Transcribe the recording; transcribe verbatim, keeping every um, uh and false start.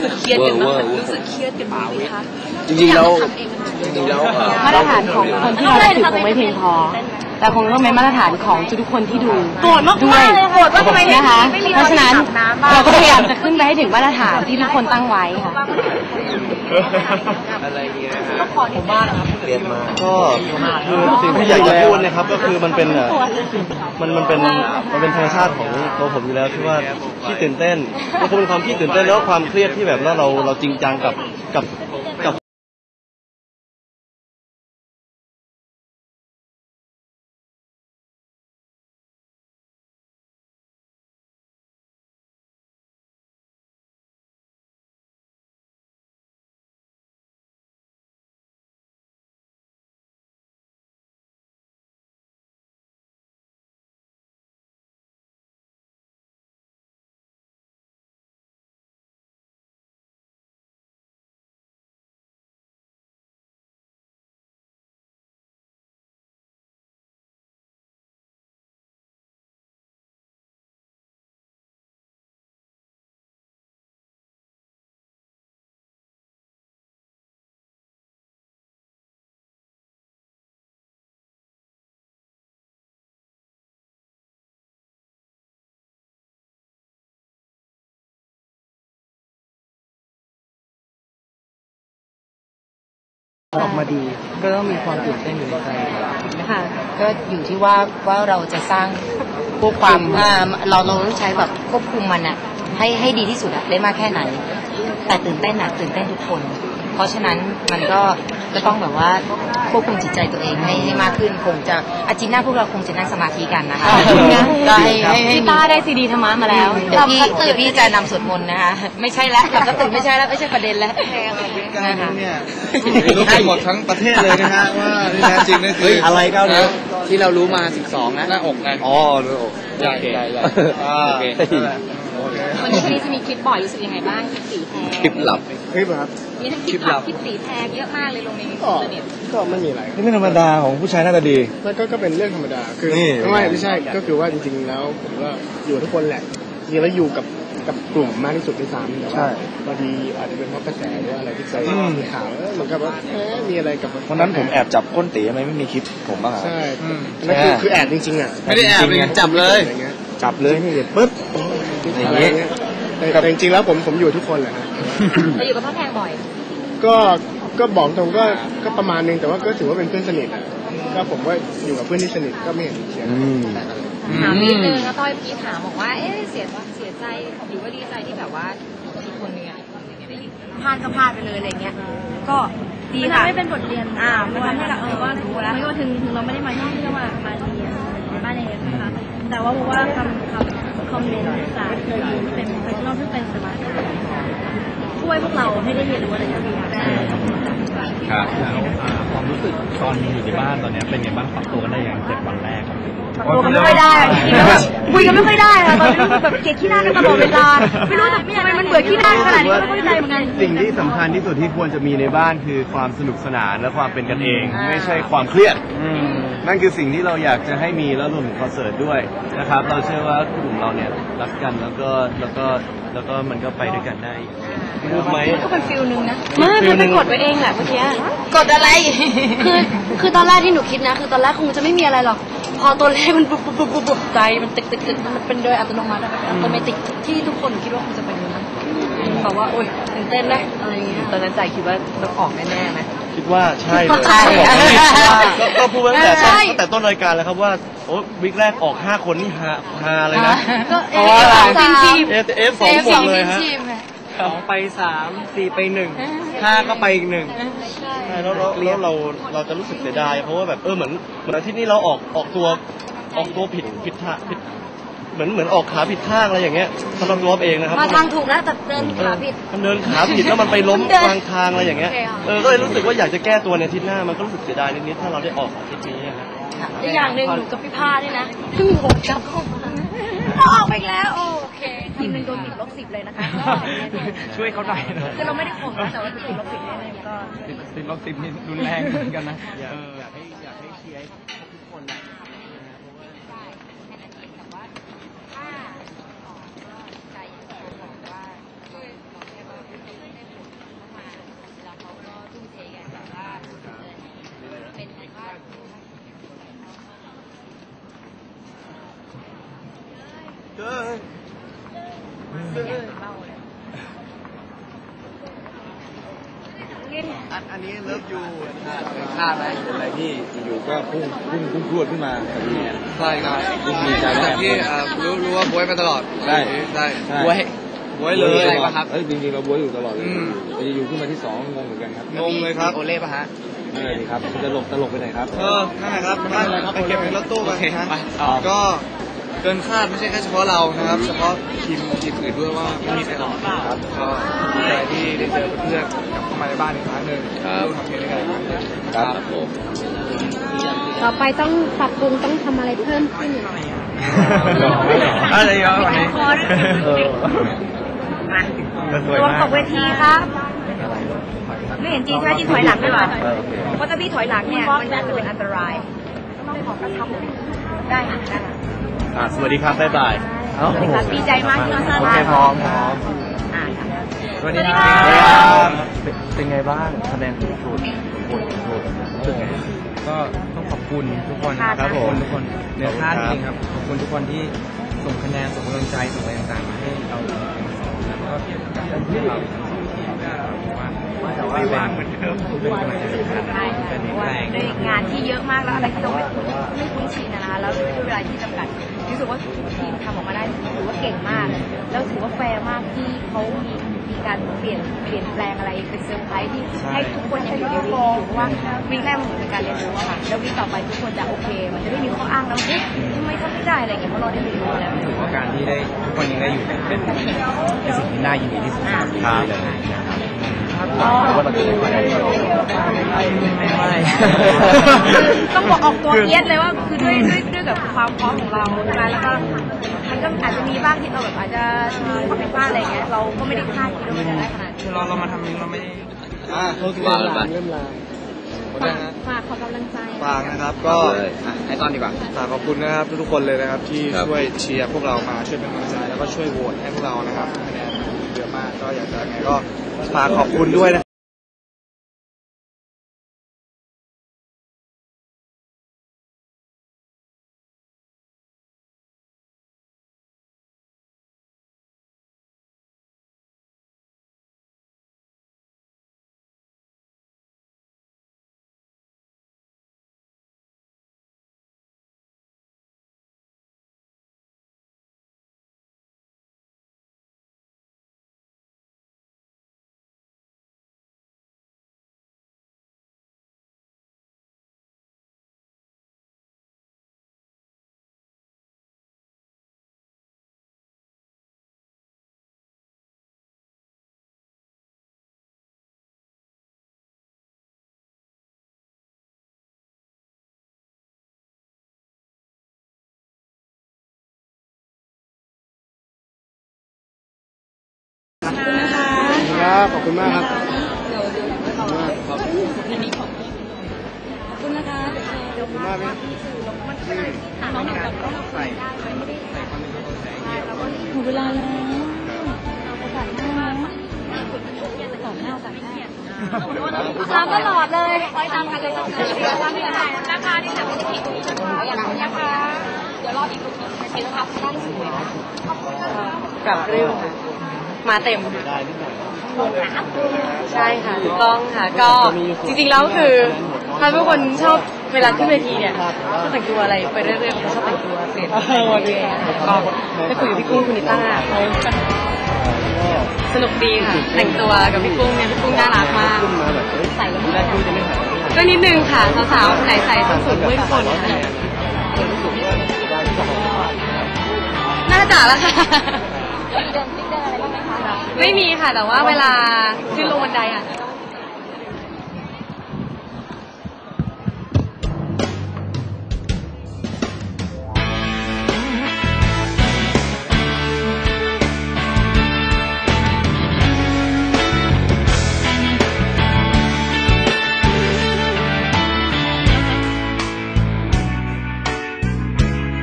สึกเครียดกันไหมรู้สึกเครียดกันไหมคะจริงๆแล้วจริงๆแล้วมาตรฐานของคนที่เราถือคงไม่เพียงพอแต่คงต้องเป็นมาตรฐานของทุกคนที่ดูโกรธมากเลยโกรธว่าทำไมนะคะเพราะฉะนั้นเราก็พยายามจะขึ้นไปให้ถึงมาตรฐานที่ทุกคนตั้งไว้ค่ะอะไรเงี้ยผมบ้านนะครับเรียนมาก็คือสิ่งที่อยากจะพูดนะครับก็คือมันเป็นมันมันเป็นมันเป็นธรรมชาติของตัวผมอยู่แล้วที่ว่าที่ตื่นเต้นมันก็เป็นความที่ตื่นเต้นแล้วความเครียดที่แบบว่าเราเราจริงจังกับกับกับออกมาดีก็ต้องมีความตื่นเต้นอยู่ในใจค่ะก็อยู่ที่ว่าว่าเราจะสร้างควบความเราเราต้องใช้แบบควบคุมมันอะให้ให้ดีที่สุดอะได้มากแค่ไหนแต่ตื่นเต้นอะตื่นเต้นทุกคนเพราะฉะนั้นมันก็ก็ต้องแบบว่าควบคุมจิตใจตัวเองให้ให้มากขึ้นคงจะอาทิตย์หน้าพวกเราคงจะนั่งสมาธิกันนะคะก็ให้ให้พี่ต้าได้ซีดีธรรมะมาแล้วเดี๋ยวพี่เดี๋ยวพี่จะนำสวดมนต์นะคะไม่ใช่แล้วกับกระตุ้นไม่ใช่แล้วไม่ใช่ประเด็นแล้วนะคะเนี่ยรู้กันหมดทั้งประเทศเลยนะฮะว่าที่แท้จริงนี่คืออะไรเก้านิ้วที่เรารู้มาสิบสองนะหน้าอกไงอ๋อหน้าอกใหญ่ใหญ่ใหญ่โอเควันนี้จะมีคลิปบ่อยรู้สึกยังไงบ้างคลิปสีแพงคลิปหลับคลิปครับมีทั้งคลิปหลับคลิปสีแพงเยอะมากเลยลงในอินเทอร์เน็ตก็ไม่มีอะไรนี่ไม่ธรรมดาของผู้ชายหน้าตาดีก็ก็เป็นเรื่องธรรมดาคือไม่ไม่ใช่ก็คือว่าจริงๆแล้วผมก็อยู่ทุกคนแหละจริงแล้วอยู่กับกับกลุ่มมากที่สุดในสามแต่ว่าบางทีอาจจะเป็นเพราะกระแสหรืออะไรที่เคยมีข่าวเหมือนกับว่ามีอะไรกับวันนั้นผมแอบจับก้นตีทำไมไม่มีคลิปผมบ้างใช่นั่นคือคือแอบจริงๆอ่ะไม่ได้แอบเลยจับเลยจับเลยนี่ปึ๊บอย่างเงี้ยแต่จริงๆแล้วผมผมอยู่ทุกคนแหละฮะเราอยู่กับพ่อแพงบ่อยก็ก็บอกตรงก็ก็ประมาณนึงแต่ว่าก็ถือว่าเป็นเพื่อนสนิทอ่ะก็ผมว่าอยู่กับเพื่อนที่สนิทก็ไม่เห็นเสียแต่อะไรถามนิดนึงนะต้อยพี่ถามบอกว่าเอ๊ะเสียเสียใจหรือว่าดีใจที่แบบว่าอีกคนนึงอ่ะพลาดก็พลาดไปเลยอะไรเงี้ยก็ดีค่ะไม่เป็นบทเรียนอ่ามันทำให้เราเออว่ารู้แล้วไม่ว่าถึงถึงเราไม่ได้มาท่องเที่ยวมามาเรียนบ้านเองนะคะแต่ว่าบอกว่าคำคำคอมเมนต์จากเธอยินเป็นโปรเฟชชั่นอลซึ่งเป็นสมาร์ทช่วยพวกเราให้ได้เรียนรู้อะไรอย่างเงี้ยครับความรู้สึกตอนอยู่ในบ้านตอนนี้เป็นไงบ้างปรับตัวกันได้ยังเจ็ดวันแรกตัวกันไม่ค่อยได้คุยกันไม่ค่อยได้ค่ะตอนนี้แบบเกลียดขี้หน้ากันตลอดเวลาไม่รู้จะทำไมมันเบื่อขี้หน้าขนาดนี้ไม่เข้าใจเหมือนกันสิ่งที่สำคัญที่สุดที่ควรจะมีในบ้านคือความสนุกสนานและความเป็นกันเองไม่ใช่ความเครียดนั่นคือสิ่งที่เราอยากจะให้มีแล้วรวมถึงคอนเสิร์ตด้วยนะครับเราเชื่อว่ากลุ่มเราเนี่ยรักกันแล้วก็แล้วก็แล้วก็มันก็ไปด้วยกันได้รู้ไหมก็เป็นฟิลนึงนะไม่มันเป็นกดไว้เองแหละเมื่อกี้กดอะไรคือคือตอนแรกที่หนูคิดนะคือตอนแรกคงจะไม่มีอะไรหรอกพอตัวเลขมันปุ๊บปุ๊บปุ๊บปุ๊บใจมันติดติดติดมันเป็นโดยอัตโนมัติอัตโนมัติที่ทุกคนคิดว่าคงจะเป็นอย่างนั้นบอกว่าโอ๊ยตื่นเต้นเลยอะไรเงี้ยตอนนั้นใจคิดว่าต้องออกแน่ๆไหมคิดว่าใช่เลยก็พูดตั้งแต่ตั้งแต่ต้นรายการแล้วครับว่าโอ้วิกแรกออกห้าคนนี่ฮาฮาเลยนะก็เอฟสองทีมเอฟเอฟสองหมดเลยฮะสองไปสามสี่ไปหนึ่งห้าก็ไปอีกหนึ่งใช่แล้วแล้วเราเราจะรู้สึกเสียดายเพราะว่าแบบเออเหมือนเหมือนที่นี่เราออกออกตัวออกตัวผิดผิดท่าผิดเหมือนเหมือนออกขาผิดข้างอะไรอย่างเงี้ยสำหรับตัวเองนะครับมาทางถูกแล้วแต่เดินขาผิดมันเดินขาผิดแล้วมันไปล้มกลางทางอะไรอย่างเงี้ยเออก็เลยรู้สึกว่าอยากจะแก้ตัวในอาทิตย์หน้ามันก็รู้สึกเสียดายนิดๆถ้าเราได้ออกอาทิตย์นี้ครับอีกอย่างหนึ่งหนูกับพี่พาด้วยนะเพิ่งโหดจับเข้ามาออกไปแล้วโอเคทีมหนึ่งโดนติดลบสิบเลยนะคะช่วยเขาหน่อยคือเราไม่ได้ข่มนะแต่ว่าติดลบสิบเลยก็ติดลบสิบนี่รุนแรงเหมือนกันนะอยากให้อยากให้เชียร์ทุกคนนะอันอันนี้เลิฟยูคาดไหมอะไรที่อยู่ๆก็พุ่งพุ่งพุ่งพรวดขึ้นมากับพี่แอนใช่ครับดีใจมากที่รู้รู้ว่าบวยมาตลอดได้ได้บวยบวยเลยอะไรป่ะครับเอ้ยจริงๆเราบวยอยู่ตลอดเลยแต่อยู่ขึ้นมาที่สองงงเหมือนกันครับงงเลยครับโอเล่ป่ะฮะนั่นเลยครับจะหลบตลกไปไหนครับเออนั่นแหละครับไปเก็บในรถตู้ไปฮะก็เกินคาดไม่ใช่แค่เฉพาะเรานะครับเฉพาะทีมทีมอื่นด้วยว่าไม่มีใครหลอกครับก็ดีใจที่ได้เจอเพื่อนกลับเข้ามาในบ้านอีกครั้งหนึ่งครับทำเพลงด้วยกันครับผมต่อไปต้องปรับปรุงต้องทำอะไรเพิ่มขึ้นอะไรเยอะกว่านี้รวมตกเวทีครับไม่เห็นจีนใช่ไหมจีนถอยหลังด้วยวะเพราะถ้าพี่ถอยหลังเนี่ยมันอาจจะเป็นอันตรายต้องขอกระชับได้ค่ะได้ค่ะอ่าสวัสดีครับบ๊ายบายสวัสดีครับดีใจมากที่น้องซาโอร่าเคพร้อมพร้อมอ่าค่ะสวัสดีครับ เป็นไงบ้างคะแนนสูงสุดผลสูงสุดรู้สึกไงก็ต้องขอบคุณทุกคนครับผมทุกคนเนื้อค่าจริงครับขอบคุณทุกคนที่ส่งคะแนนส่งกำลังใจส่งอะไรต่างๆมาให้เราแล้วก็เกี่ยวกับการที่เราทั้งสองทีมก็ว่าไม่ว่างเหมือนเดิมเป็นกำลังใจสำคัญใช่เป็นเพราะว่าแรงด้วยงานที่เยอะมากแล้วอะไรที่เราไม่คุ้นไม่คุ้นชินนะคะแล้วด้วยเวลาที่จำกัดรู้สึกว่าทุกทีมทำออกมาได้ถือว่าเก่งมาก แล้วถือว่าแฟร์มากที่เขามีมีการเปลี่ยนเปลี่ยนแปลงอะไรเป็นเซอร์ไพรส์ที่ให้ทุกคนยังอยู่ในวีอยู่เพราะว่าวีแรกมันเหมือนเป็นการเรียนรู้อะค่ะแล้ววีต่อไปทุกคนจะโอเค มันจะไม่มีข้ออ้างแล้วเฮ้ยทำไมทำไม่ได้อะไรอย่างเงี้ยเพราะเราได้เรียนรู้มาแล้วถือว่าการที่ได้ทุกคนยังได้อยู่เป็นเป็นสิ่งที่น่ายินดีที่สุดครับเลยนะครับว่าเราจะได้คะแนนไม่ไม่ต้องบอกออกตัวเอียดเลยว่าคือด้วยด้วยด้วยกับความพร้อมของเราใช่ไหมแล้วก็มันก็อาจจะมีบ้างที่เราแบบอาจจะมีความผิดพลาดอะไรเงี้ยเราก็ไม่ได้คาดคิดว่ามันจะได้ขนาดนี้คือเราเรามาทำเราไม่ได้อ่าโทษทีเริ่มลามเริ่มลามฝากขอกำลังใจฝากนะครับก็ให้ตอนดีกว่าฝากขอบคุณนะครับทุกๆคนเลยนะครับที่ช่วยเชียร์พวกเรามาช่วยเป็นกำลังใจแล้วก็ช่วยโหวตให้พวกเรานะครับคะแนนเยอะมากก็อยากจะไงก็ฝากขอบคุณด้วยนะขอบคุณมากครับขอบคุณนะคะขอบคุณมากพี่น้องหนึ่งกับน้องใส่ใส่ใส่ความเป็นตัวแสงเดียวหมดเวลาแล้วโอกาสหน้านะโอกาสหน้าโอกาสหน้าตามตลอดเลยคอยตามกันเลยต้องเสียว่าไม่ได้ราคาที่แบบไม่ได้ผิดนะคะอย่างนี้นะคะเดี๋ยวรออีกลูกนึงเห็นครับด้านสวยนะขอบคุณนะคะกลับเร็วมาเต็มใช่ค่ะถูกต้องค่ะก็จริงๆแล้วคือถ้าทุกคนชอบเวลาขึ้นเวทีเนี่ยชอบแต่งตัวอะไรไปเรื่อยๆเขาชอบแต่งตัวเปลี่ยนก็ได้คุยกับพี่กุ้งคุณนิต้าเขาสนุกดีค่ะแต่งตัวกับพี่กุ้งเนี่ยพี่กุ้งน่ารักมากใส่แล้วก็นิดนึงค่ะสาวๆไหนใส่ส้นสูงด้วยทุกคนค่ะน่าจะแล้วค่ะไม่มีค่ะแต่ว่าเวลาขึ้นลงบันไดอ่ะ